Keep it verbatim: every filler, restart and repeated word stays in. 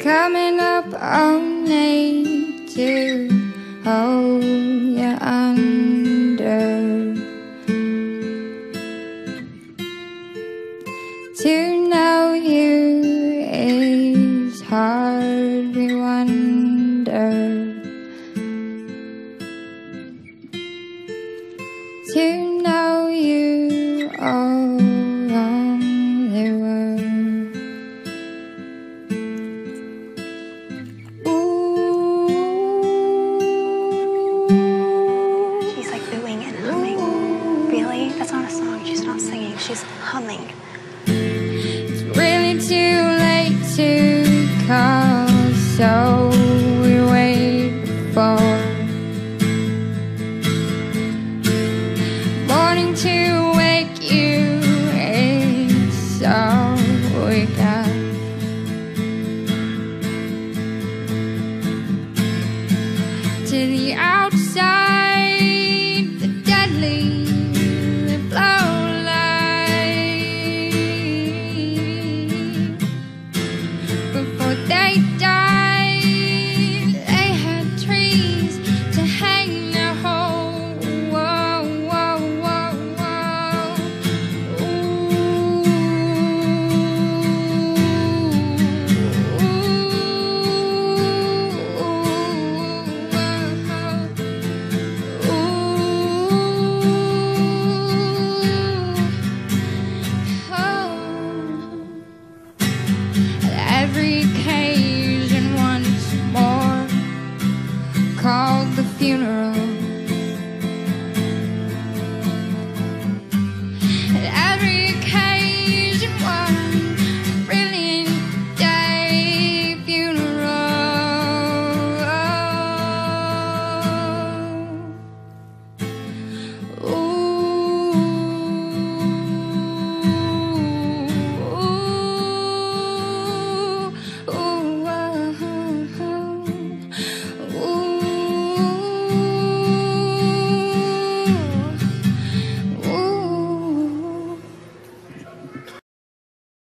coming up only to hold you under. To know you is hard, we wonder. To know you all along the world. Ooh. She's like oohing and humming. Ooh. Really? That's not a song. She's not singing. She's humming. It's really too late to call.